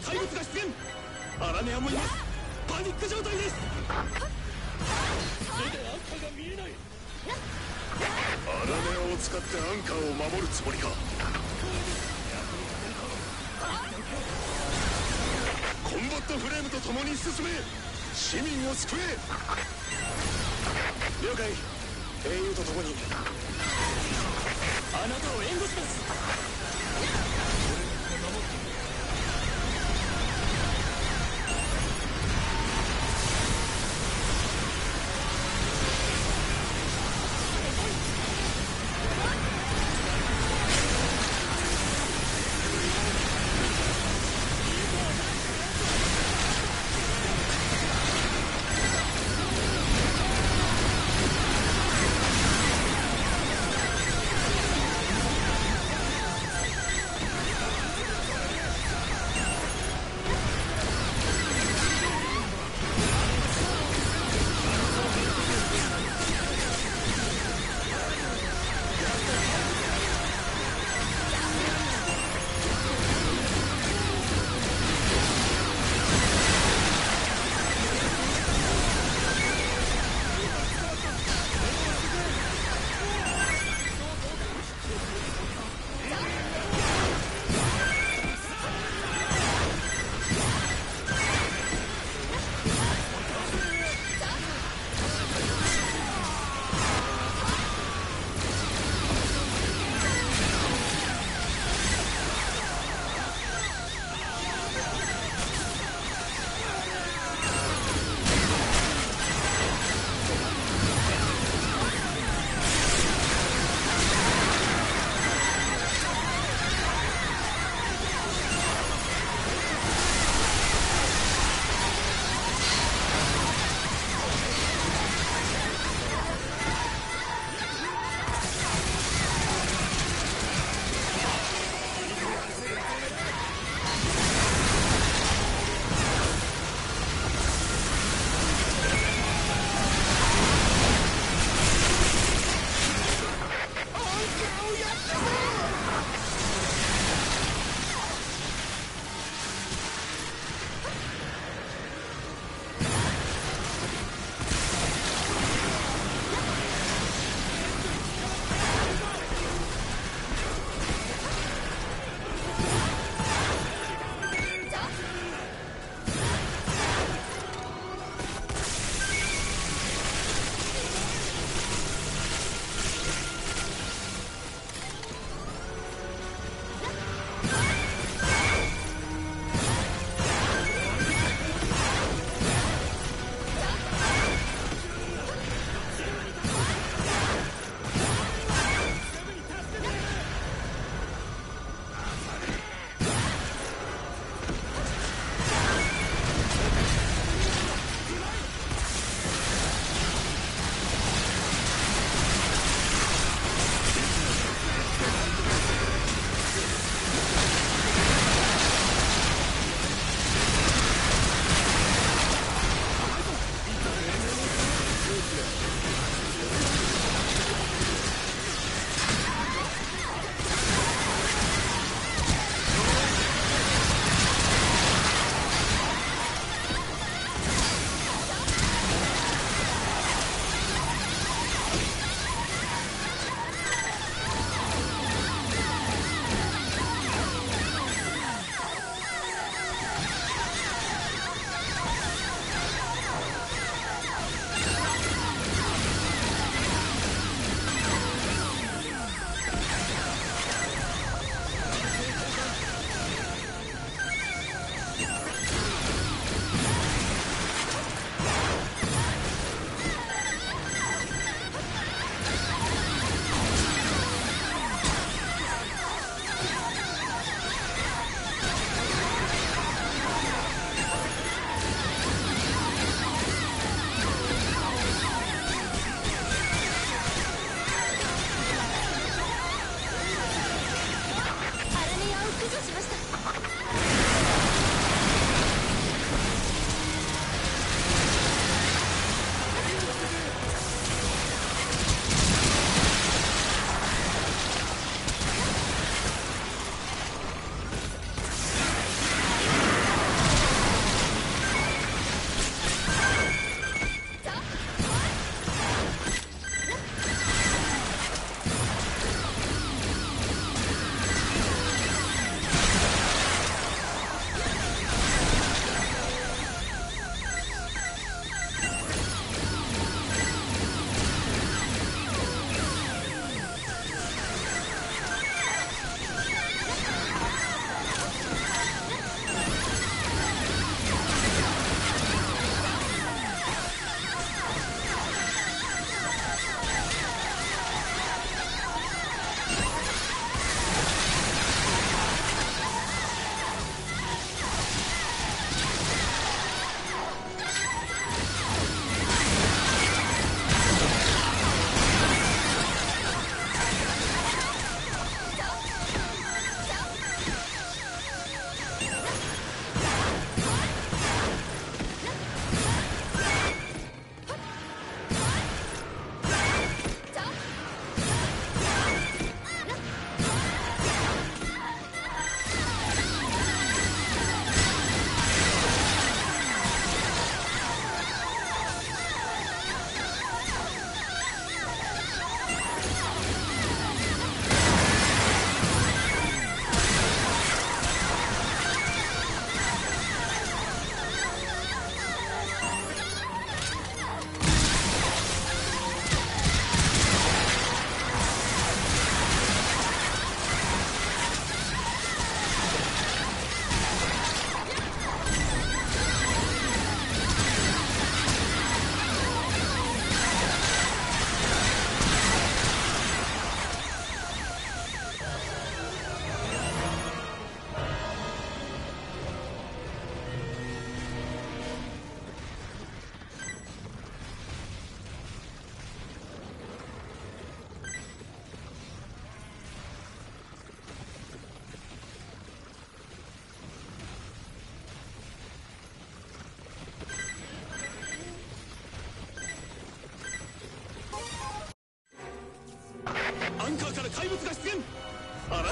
怪物が出現。アラネアもいます。パニック状態です。目でアンカーが見えない。 アラネアを使ってアンカーを守るつもりか。コンバットフレームと共に進め、市民を救え。了解。英雄と共にあなたを援護します。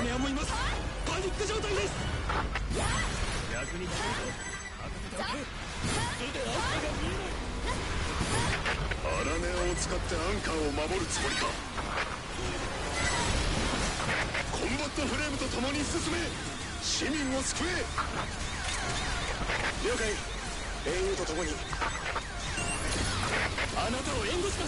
ラネアもいます。パニック状態です。 逆に任せておけ。それでアンカーが見えない。 アラネアを使ってアンカーを守るつもりか。コンバットフレームと共に進め、市民を救え。 了解。英雄と共にあなたを援護します。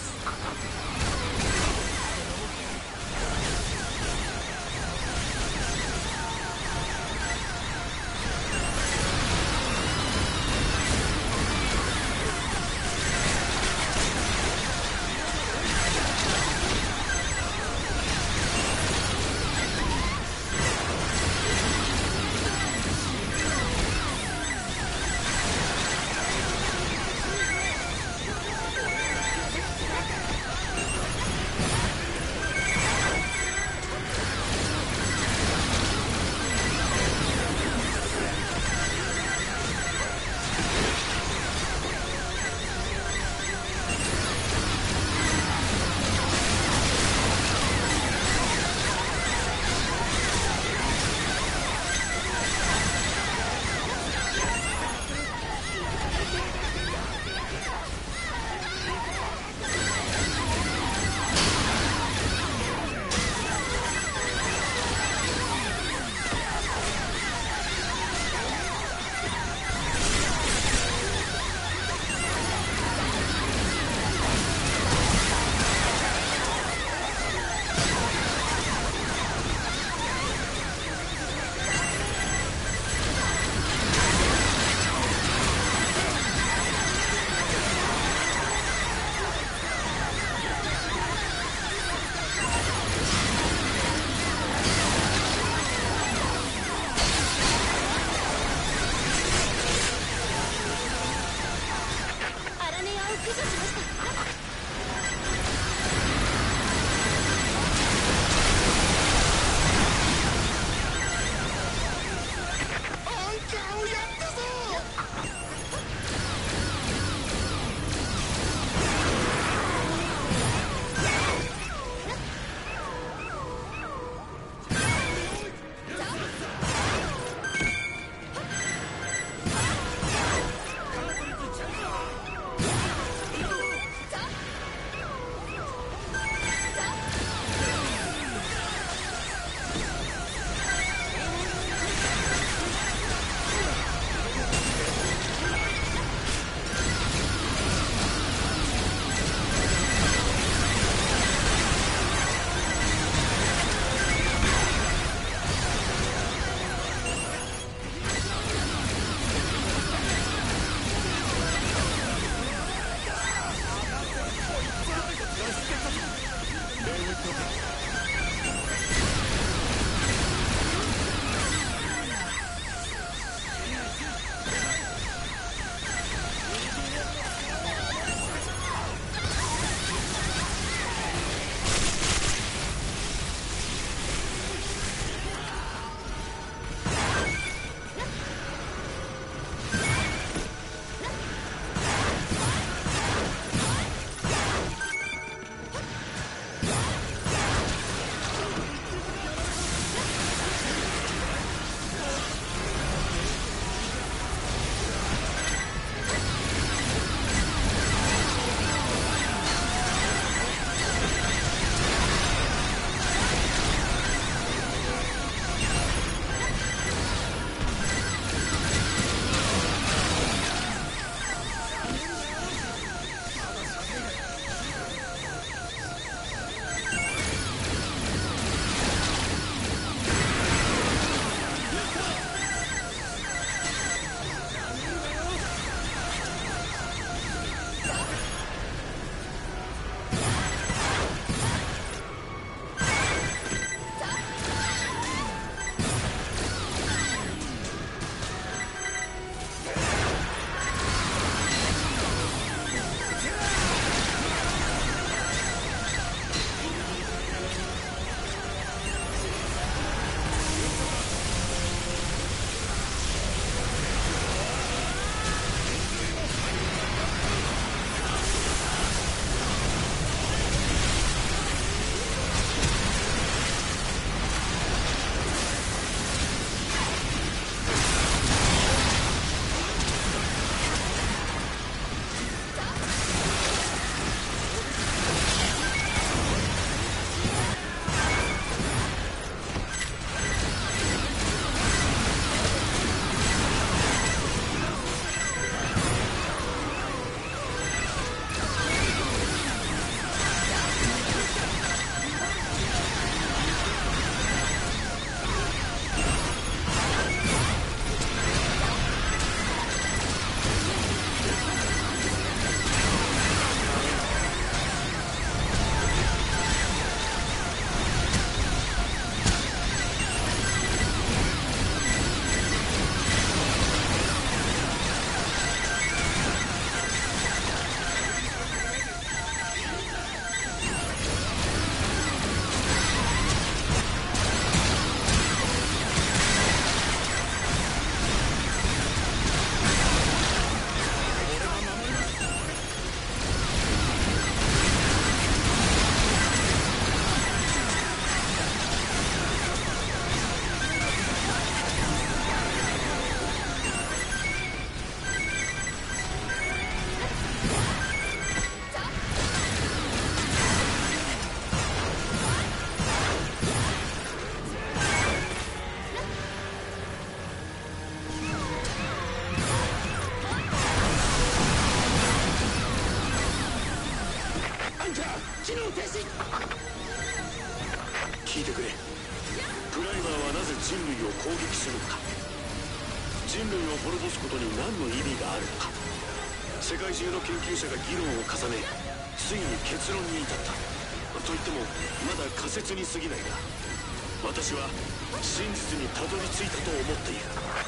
人類を攻撃するのか。人類を滅ぼすことに何の意味があるのか。世界中の研究者が議論を重ね、ついに結論に至った。と言ってもまだ仮説に過ぎないが、私は真実にたどり着いたと思っている。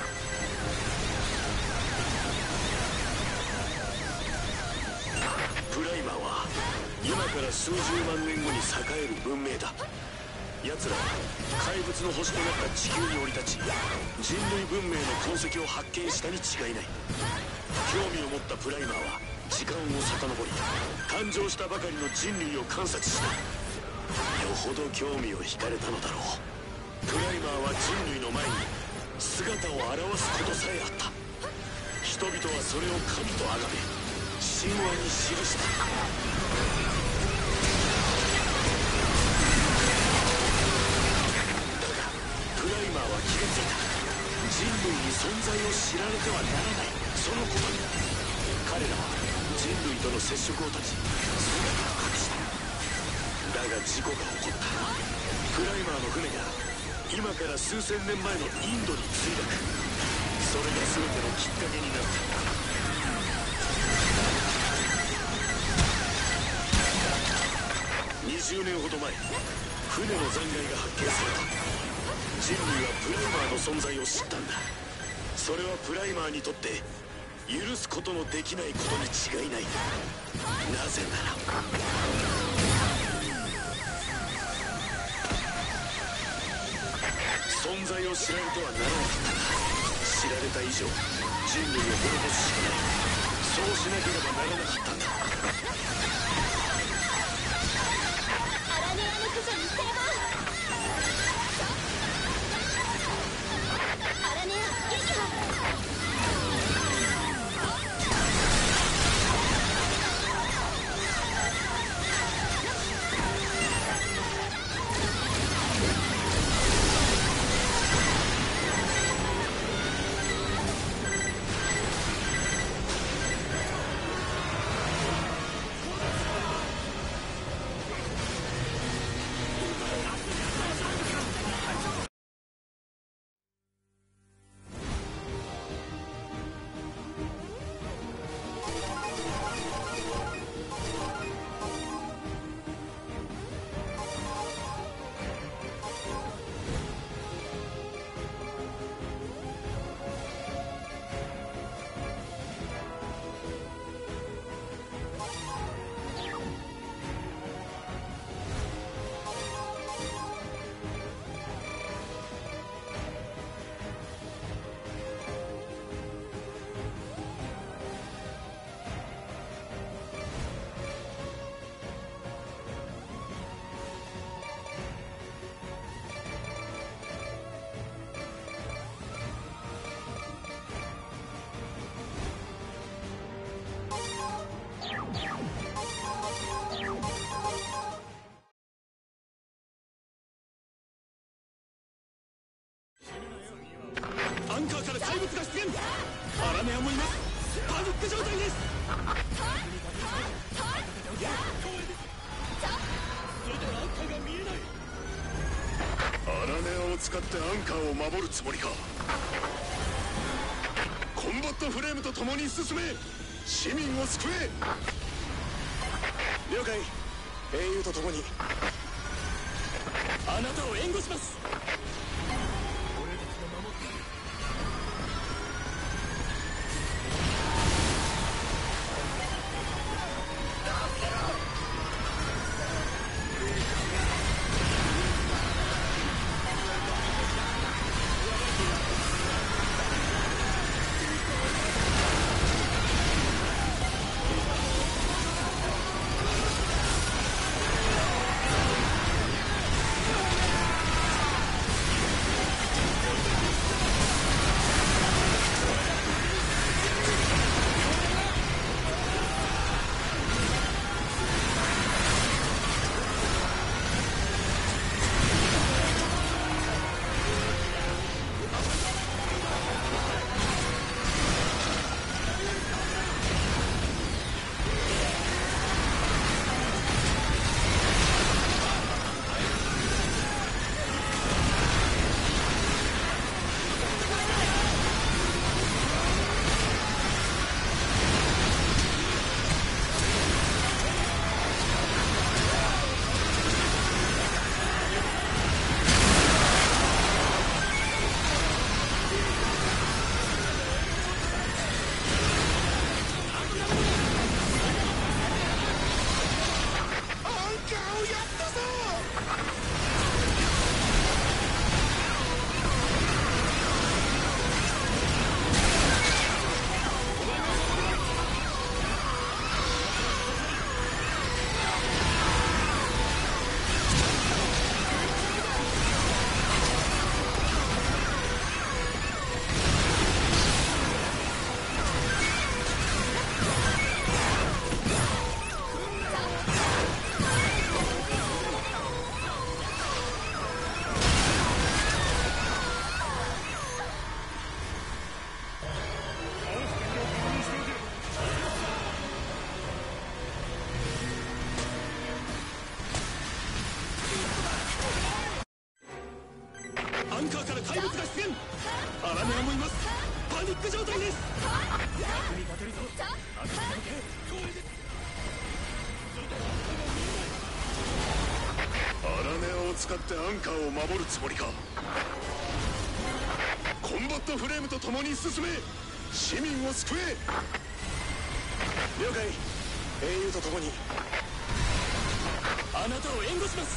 プライマーは今から数十万年後に栄える文明だ。奴らは怪物の星となった地球に降り立ち、人類文明の痕跡を発見したに違いない。興味を持ったプライマーは時間を遡り、誕生したばかりの人類を観察した。よほど興味を惹かれたのだろう。プライマーは人類の前に姿を現すことさえあった。人々はそれを神と崇め、神話に記した。だがプライマーは気がついた。人類に存在を知られてはならない、そのことに。彼らは人類との接触を断ち、姿を隠した。だが事故が起こった。プライマーの船が今から数千年前のインドに墜落。それが全てのきっかけになった。20年ほど前、船の残骸が発見された。人類はプライマーの存在を知ったんだ。それはプライマーにとって許すことのできないことに違いない。なぜなら存在を知られてはならなかったが、知られた以上人類を滅ぼすしかない。そうしなければならなかったんだ。 アラネアの駆除に成功。アラネア撃破。 アンカーから怪物が出現。アラネアもいます。パニック状態です。 アラネアを使ってアンカーを守るつもりか。コンバットフレームと共に進め、市民を救え。 了解。英雄と共にあなたを援護します。 ンカーから怪物が出現。アラメアもいます。パニック状態です。 役に立てるぞ。当てておけ。光栄です。 アラネアを使ってアンカーを守るつもりか。コンバットフレームと共に進め、市民を救え。了解。英雄と共にあなたを援護します。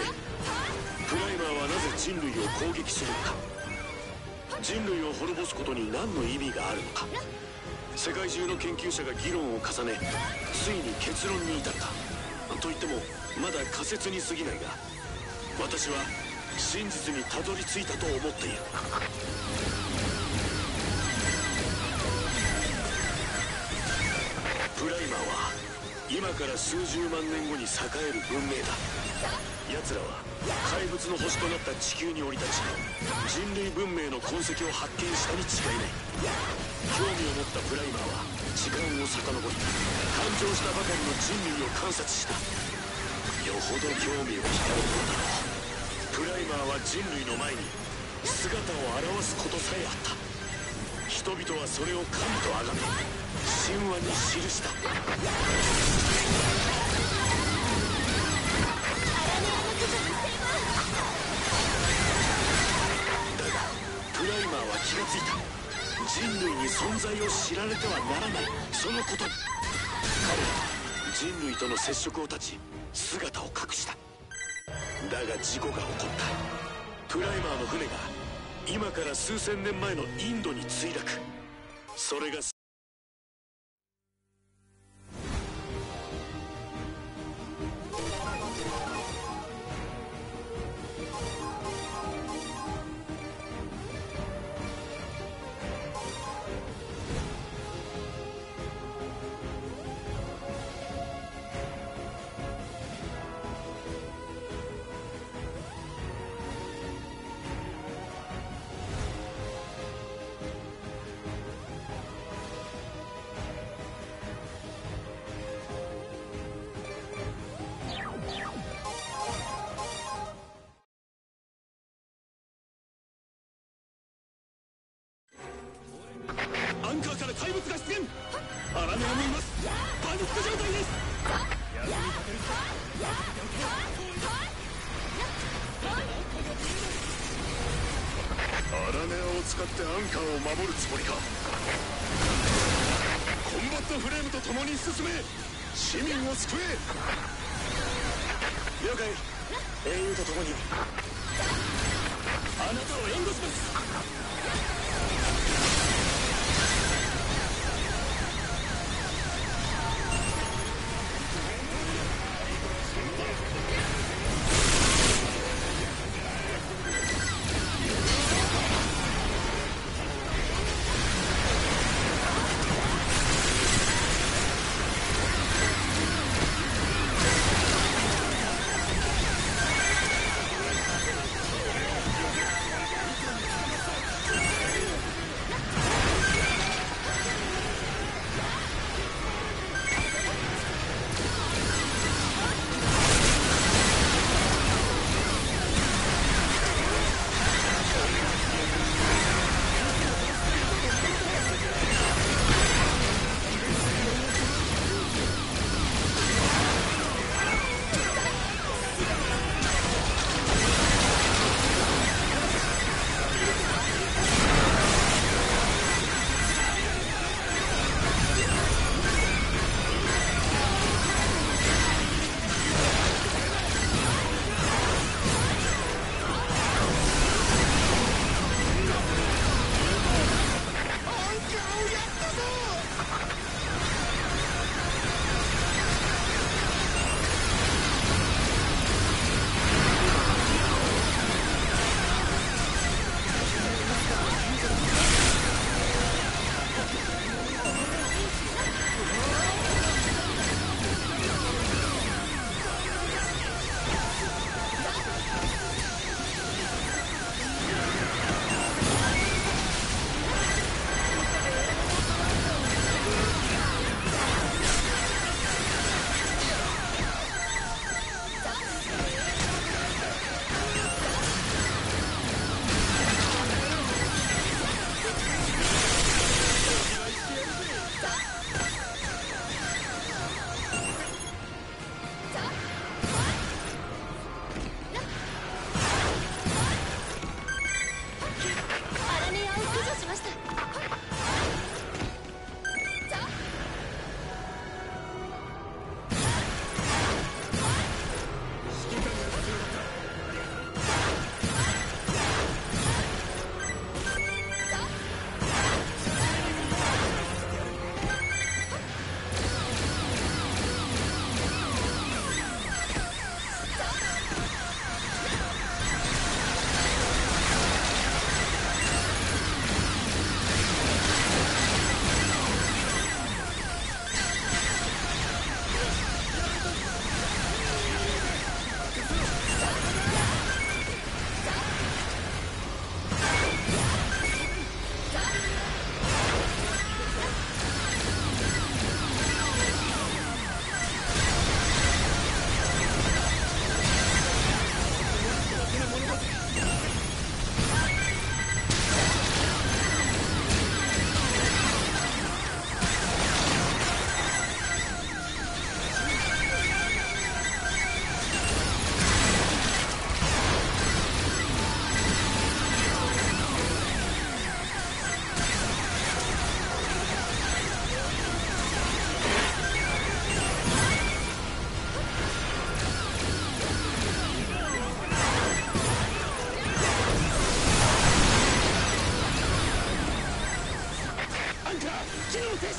プライマーはなぜ人類を攻撃するのか。人類を滅ぼすことに何の意味があるのか。世界中の研究者が議論を重ね、ついに結論に至った。と言ってもまだ仮説に過ぎないが、私は真実にたどり着いたと思っている。プライマーは今から数十万年後に栄える文明だ。奴らは怪物の星となった地球に降り立ち、人類文明の痕跡を発見したに違いない。興味を持ったプライマーは時間を遡り、誕生したばかりの人類を観察した。よほど興味を惹かれたのだろう。プライマーは人類の前に姿を現すことさえあった。人々はそれを神と崇め、神話に記した。だがプライマーは気がついた。人類に存在を知られてはならない、そのことに。彼は人類との接触を断ち、姿を隠した。だが事故が起こった。プライマーの船が今から数千年前のインドに墜落。それがアンカーから怪物が出現。アラネアもいます。パニック状態です。 アラネアを使ってアンカーを守るつもりか。コンバットフレームと共に進め、市民を救え。了解。英雄と共にあなたを援護します。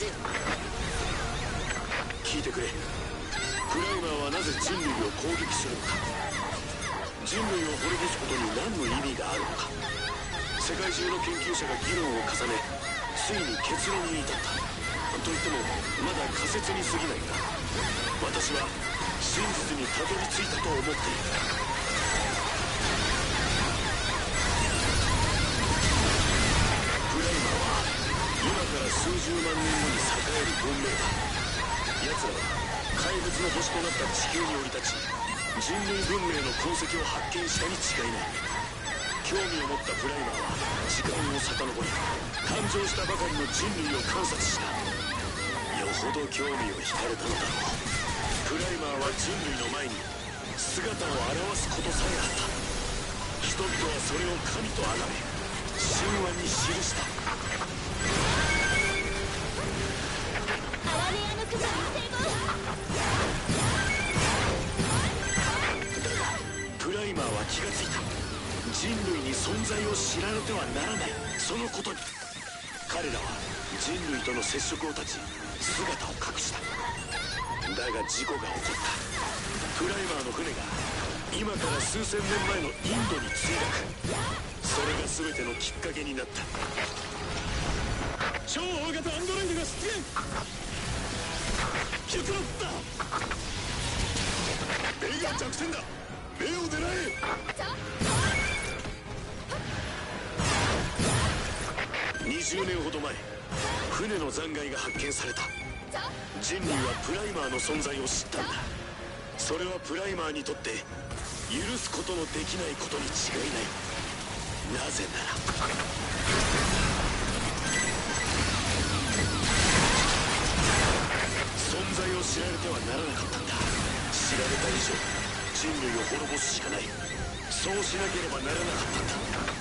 聞いてくれ。プライマーはなぜ人類を攻撃するのか。人類を滅ぼすことに何の意味があるのか。世界中の研究者が議論を重ね、ついに結論に至った。といってもまだ仮説に過ぎないんだ。私は真実にたどり着いたと思っている。プライマーは今から数十万年後に栄える文明だ。奴らは怪物の星となった地球に降り立ち、人類文明の痕跡を発見したに違いない。興味を持ったプライマーは時間を遡り、誕生したばかりの人類を観察した。よほど興味を惹かれたのだろう。プライマーは人類の前に姿を現すことさえあった。人々はそれを神と崇め、神話に記した。 アラネアの駆除に成功。 だがプライマーは気がついた。人類に存在を知られてはならないそのことに。彼らは人類との接触を断ち姿を隠した。だが事故が起こった。プライマーの船が今から数千年前のインドに墜落。それが全てのきっかけになった。 超大型アンドロイドが出現。キュクロッだ。目が弱点だ。目を狙え。 20年ほど前、船の残骸が発見された。人類はプライマーの存在を知ったんだ。それはプライマーにとって許すことのできないことに違いない。なぜなら存在を知られてはならなかったんだ。知られた以上人類を滅ぼすしかない。そうしなければならなかったんだ。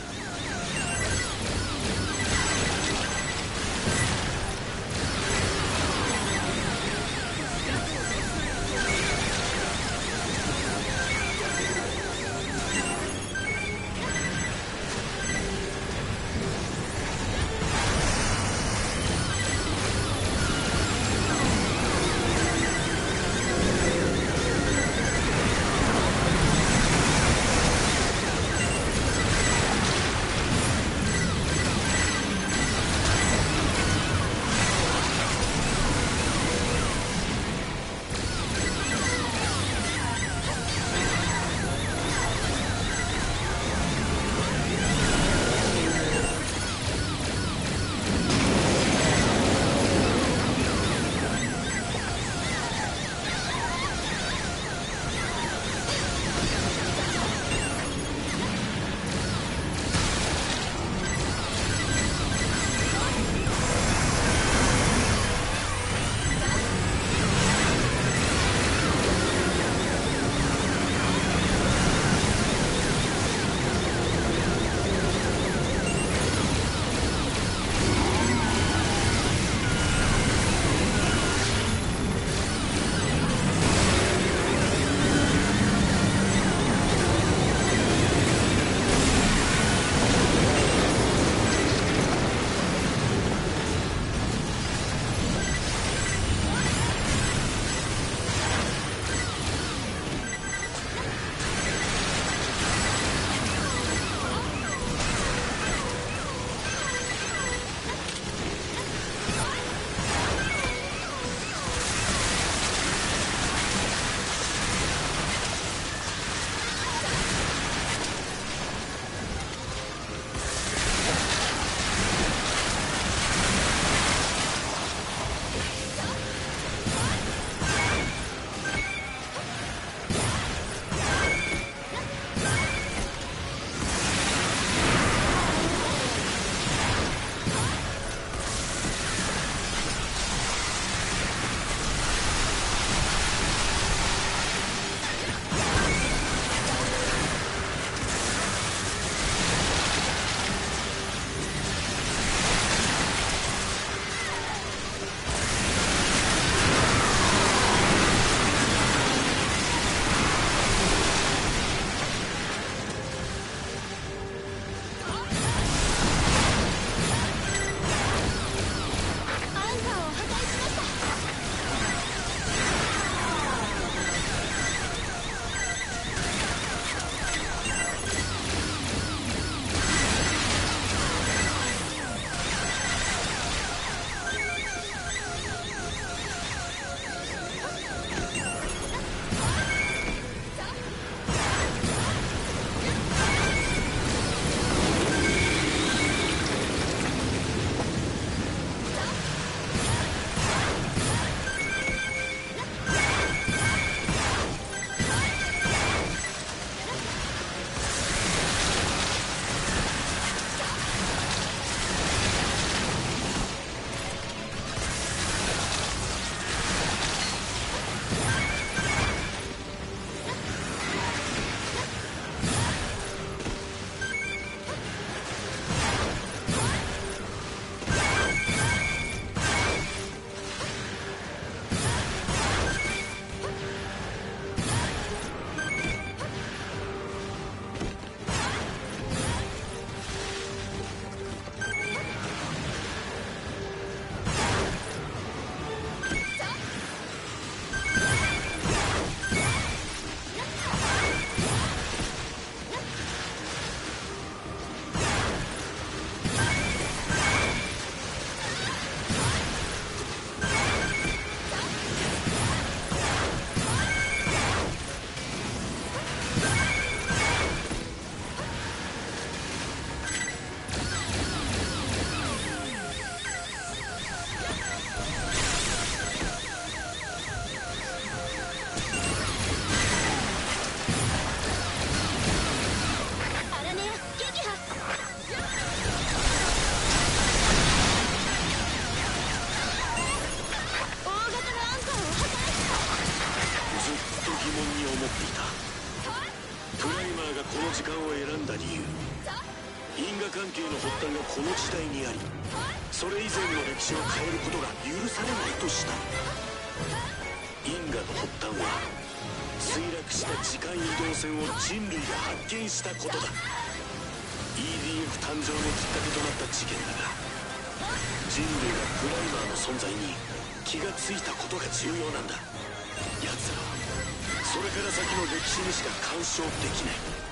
選んだ理由、因果関係の発端がこの時代にあり、それ以前の歴史を変えることが許されないとした。因果の発端は墜落した時間移動船を人類が発見したことだ。 EDF 誕生のきっかけとなった事件だが、人類がプライマーの存在に気がついたことが重要なんだ。奴らはそれから先の歴史にしか干渉できない。